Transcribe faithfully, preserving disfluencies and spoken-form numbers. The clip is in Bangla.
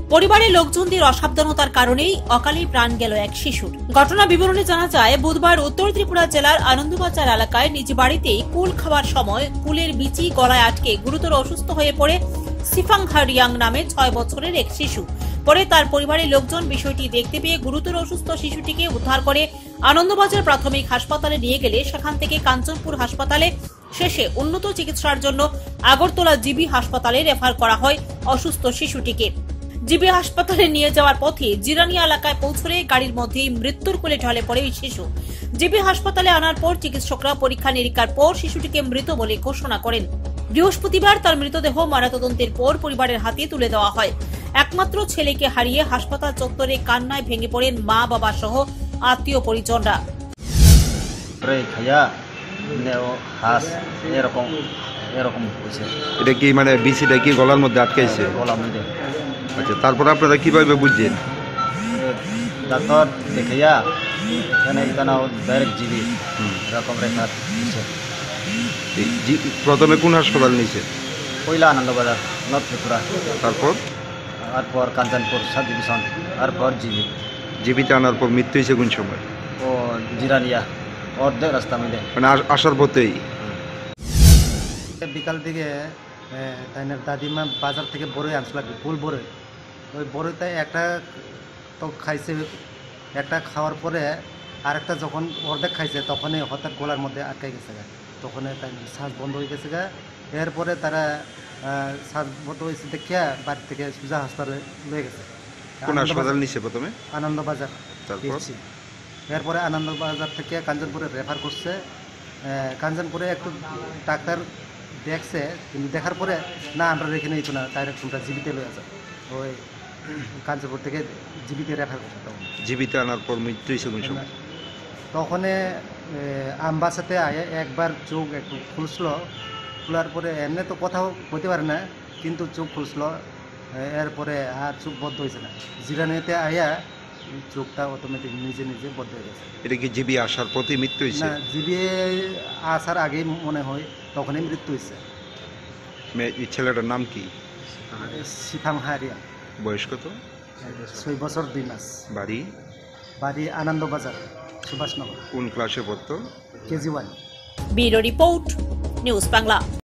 পরিবারের লোকজনদের অসাবধানতার কারণেই অকালেই প্রাণ গেল এক শিশুর। ঘটনা বিবরণে জানা যায়, বুধবার উত্তর ত্রিপুরা জেলার আনন্দবাজার এলাকায় নিজ বাড়িতেই কুল খাওয়ার সময় কুলের বিচি গলায় আটকে গুরুতর অসুস্থ হয়ে পড়ে সিফাংহা রিয়াং নামে ছয় বছরের এক শিশু। পরে তার পরিবারের লোকজন বিষয়টি দেখতে পেয়ে গুরুতর অসুস্থ শিশুটিকে উদ্ধার করে আনন্দবাজার প্রাথমিক হাসপাতালে নিয়ে গেলে সেখান থেকে কাঞ্চনপুর হাসপাতালে, শেষে উন্নত চিকিৎসার জন্য আগরতলা জিবি হাসপাতালে রেফার করা হয় অসুস্থ শিশুটিকে। জিবি হাসপাতালে নিয়ে যাওয়ার পথে জিরানিয়া এলাকায় পৌঁছলে গাড়ির মধ্যেই মৃত্যুর কোলে ঢলে পড়ে ওই শিশু। জিবি হাসপাতালে আনার পর চিকিৎসকরা পরীক্ষা নিরীক্ষার পর শিশুটিকে মৃত বলে ঘোষণা করেন। বৃহস্পতিবার তার মৃতদেহ ময়নাতদন্তের পর পরিবারের হাতে তুলে দেওয়া হয়। একমাত্র ছেলেকে হারিয়ে হাসপাতাল চত্বরে কান্নায় ভেঙে পড়েন মা বাবা সহ আত্মীয় পরিজনরা। এটা কি মানে বিসিটা কি গলার মধ্যে আটকাইছে? আচ্ছা, তারপর আপনারা কিভাবে বুঝছেন? ডাক্তার দেখাইয়া এখানে এখানে ডাইরেক্ট জিবি এরকম রেফার দিচ্ছে। প্রথমে কোন হাসপাতাল নিয়েছে? পয়লা আনন্দবাজার নর্থ ত্রিপুরা, তারপর তারপর কাঞ্চনপুর সাব ডিভিশন, তারপর জিবি। জিবিতে আনার পর মৃত্যু হয়েছে কোন সময়? ও জিরানিয়া অর্ধেক রাস্তা মিলে মানে আসার পথেই। বিকাল দিকে তাই দাদিমা বাজার থেকে বড়ই আনছিল আর কি, ফুল বড়ই। ওই বড়ইতে একটা তো খাইছে, একটা খাওয়ার পরে আরেকটা যখন অর্ধেক খাইছে তখনই হঠাৎ গলার মধ্যে আটকাই গেছে গা, তখন তাই শ্বাস বন্ধ হয়ে গেছে গা। এরপরে তারা শ্বাস বন্ধ হয়েছে দেখিয়া বাড়ি থেকে সুজা হাসপাতালে লয়ে গেছে। কোন হাসপাতাল নিচ্ছে প্রথমে? আনন্দবাজার। তারপর এরপরে আনন্দবাজার থেকে কাঞ্চনপুরে রেফার করছে। কাঞ্চনপুরে একটু ডাক্তার দেখছে, কিন্তু দেখার পরে না আমরা রেখে নিই না, ডাইরেক্ট তোমরা জিবিতে লয়ে আসা। ওই কাঞ্চনপুর থেকে জিবিতে রেফার করছে। তখন জিবিতে আনার পর মৃত্যু হয়েছে কোন সময়? তখন আমবাসাতে আয়ে একবার চোখ একটু খুলছিল, খোলার পরে এমনি তো কথাও বলতে পারে না, কিন্তু চোখ খুলছিল। এরপরে আর চোখ বদ্ধ হয়েছে না। জিরানিতে আয়া চোখটা অটোমেটিক নিজে নিজে বদ্ধ হয়ে গেছে। এটা কি জিবি আসার পথে মৃত্যু হয়েছে? না, জিবি আসার আগেই মনে হয় তখনই মৃত্যু হয়েছে। এই ছেলেটার নাম কি? সিফাংহা রিয়াং। বয়স কত? ছয় বছর দুই মাস। বাড়ি? বাড়ি আনন্দবাজার, সুভাষনগর। কোন ক্লাসে পড়তো? KG one. Bureau report, news Bangla.